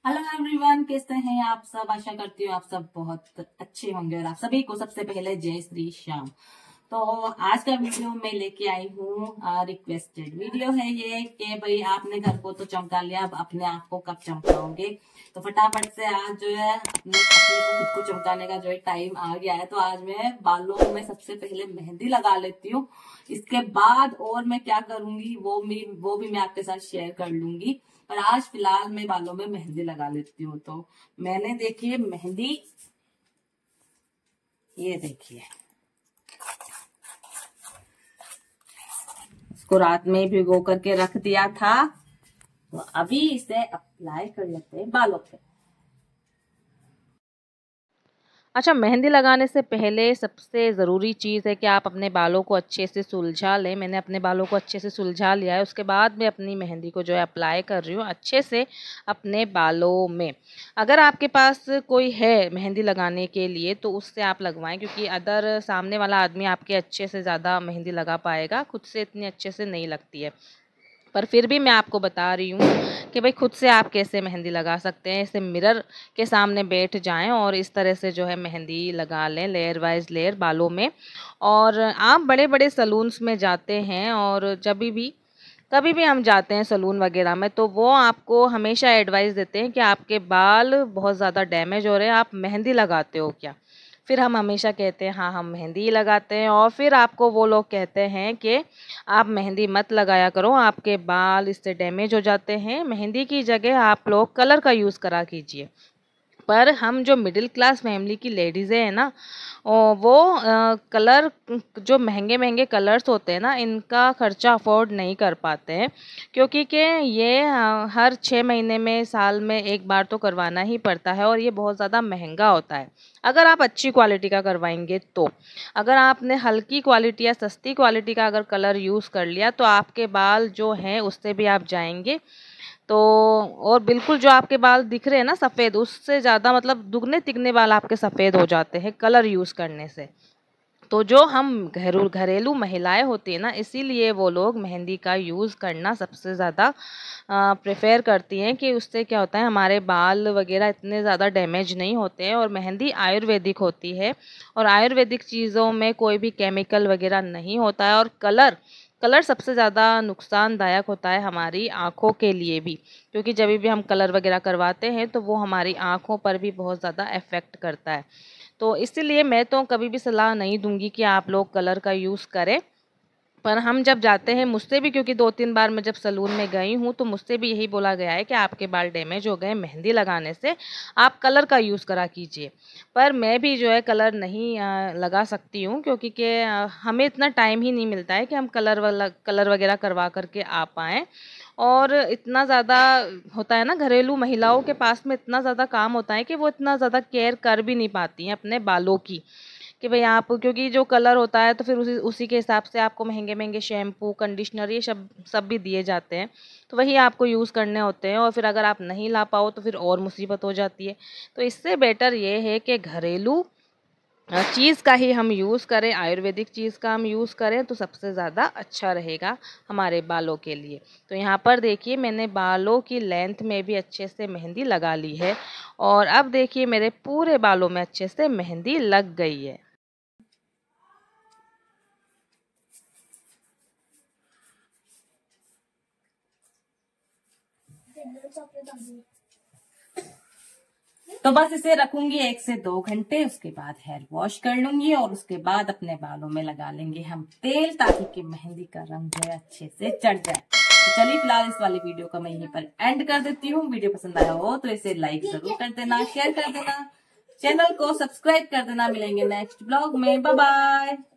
Hello everyone, कैसे हैं आप सब। आशा करती हूँ आप सब बहुत अच्छे होंगे और आप सभी को सबसे पहले जय श्री श्याम। तो आज का वीडियो मैं लेके आई हूँ रिक्वेस्टेड वीडियो है ये कि भाई आपने घर को तो चमका लिया, अब अपने आप को कब चमकाओगे। तो फटाफट से आज जो है अपने को खुद को चमकाने का जो है टाइम आ गया है। तो आज मैं बालों में सबसे पहले मेहंदी लगा लेती हूँ। इसके बाद और मैं क्या करूंगी वो भी मैं आपके साथ शेयर कर लूंगी। पर आज फिलहाल मैं बालों में मेहंदी लगा लेती हूँ। तो मैंने देखिए मेहंदी, ये देखिए इसको रात में भिगो करके रख दिया था। तो अभी इसे अप्लाई कर लेते हैं बालों पे। अच्छा, मेहंदी लगाने से पहले सबसे ज़रूरी चीज़ है कि आप अपने बालों को अच्छे से सुलझा लें। मैंने अपने बालों को अच्छे से सुलझा लिया है। उसके बाद मैं अपनी मेहंदी को जो है अप्लाई कर रही हूँ अच्छे से अपने बालों में। अगर आपके पास कोई है मेहंदी लगाने के लिए तो उससे आप लगवाएं, क्योंकि अदर सामने वाला आदमी आपके अच्छे से ज़्यादा मेहंदी लगा पाएगा, खुद से इतनी अच्छे से नहीं लगती है। पर फिर भी मैं आपको बता रही हूँ कि भाई खुद से आप कैसे मेहंदी लगा सकते हैं। ऐसे मिरर के सामने बैठ जाएं और इस तरह से जो है मेहंदी लगा लें, लेयर वाइज लेयर बालों में। और आप बड़े बड़े सलून्स में जाते हैं और जब भी कभी भी हम जाते हैं सलून वगैरह में, तो वो आपको हमेशा एडवाइस देते हैं कि आपके बाल बहुत ज़्यादा डैमेज हो रहे हैं, आप मेहंदी लगाते हो क्या। फिर हम हमेशा कहते हैं हाँ हम मेहंदी ही लगाते हैं, और फिर आपको वो लोग कहते हैं कि आप मेहंदी मत लगाया करो, आपके बाल इससे डैमेज हो जाते हैं, मेहंदी की जगह आप लोग कलर का यूज़ करा कीजिए। पर हम जो मिडिल क्लास फैमिली की लेडीज़ें हैं ना, वो कलर जो महंगे महंगे कलर्स होते हैं ना, इनका खर्चा अफोर्ड नहीं कर पाते हैं, क्योंकि कि ये हर 6 महीने में साल में एक बार तो करवाना ही पड़ता है और ये बहुत ज़्यादा महंगा होता है। अगर आप अच्छी क्वालिटी का करवाएंगे तो, अगर आपने हल्की क्वालिटी या सस्ती क्वालिटी का अगर कलर यूज़ कर लिया तो आपके बाल जो हैं उससे भी आप जाएंगे। तो और बिल्कुल जो आपके बाल दिख रहे हैं ना सफ़ेद, उससे ज़्यादा मतलब दुगने तिगने बाल आपके सफ़ेद हो जाते हैं कलर यूज़ करने से। तो जो हम घरेलू महिलाएं होती हैं ना, इसीलिए वो लोग मेहंदी का यूज़ करना सबसे ज़्यादा प्रेफर करती हैं कि उससे क्या होता है हमारे बाल वगैरह इतने ज़्यादा डैमेज नहीं होते हैं। और मेहंदी आयुर्वेदिक होती है और आयुर्वेदिक चीज़ों में कोई भी केमिकल वगैरह नहीं होता है। और कलर सबसे ज़्यादा नुकसानदायक होता है हमारी आँखों के लिए भी, क्योंकि जब भी हम कलर वगैरह करवाते हैं तो वो हमारी आँखों पर भी बहुत ज़्यादा इफ़ेक्ट करता है। तो इसीलिए मैं तो कभी भी सलाह नहीं दूंगी कि आप लोग कलर का यूज़ करें। पर हम जब जाते हैं, मुझसे भी, क्योंकि 2-3 बार मैं जब सलून में गई हूँ तो मुझसे भी यही बोला गया है कि आपके बाल डैमेज हो गए मेहंदी लगाने से, आप कलर का यूज़ करा कीजिए। पर मैं भी जो है कलर नहीं लगा सकती हूँ, क्योंकि कि हमें इतना टाइम ही नहीं मिलता है कि हम कलर वगैरह करवा करके आ पाएँ। और इतना ज़्यादा होता है ना, घरेलू महिलाओं के पास में इतना ज़्यादा काम होता है कि वो इतना ज़्यादा केयर कर भी नहीं पाती हैं अपने बालों की, कि भाई आप, क्योंकि जो कलर होता है तो फिर उसी उसी के हिसाब से आपको महंगे महंगे शैम्पू, कंडीशनर, ये सब भी दिए जाते हैं, तो वही आपको यूज़ करने होते हैं। और फिर अगर आप नहीं ला पाओ तो फिर और मुसीबत हो जाती है। तो इससे बेटर ये है कि घरेलू चीज़ का ही हम यूज़ करें, आयुर्वेदिक चीज़ का हम यूज़ करें तो सबसे ज़्यादा अच्छा रहेगा हमारे बालों के लिए। तो यहाँ पर देखिए मैंने बालों की लेंथ में भी अच्छे से मेहंदी लगा ली है और अब देखिए मेरे पूरे बालों में अच्छे से मेहंदी लग गई है। तो बस इसे रखूंगी 1 से 2 घंटे, उसके बाद हेयर वॉश कर लूंगी और उसके बाद अपने बालों में लगा लेंगे हम तेल, ताकि कि मेहंदी का रंग जो है अच्छे से चढ़ जाए। तो चलिए फिलहाल इस वाली वीडियो का मैं यहीं पर एंड कर देती हूँ। वीडियो पसंद आया हो तो इसे लाइक जरूर कर देना, शेयर कर देना, चैनल को सब्सक्राइब कर देना। मिलेंगे नेक्स्ट ब्लॉग में, बाय बाय।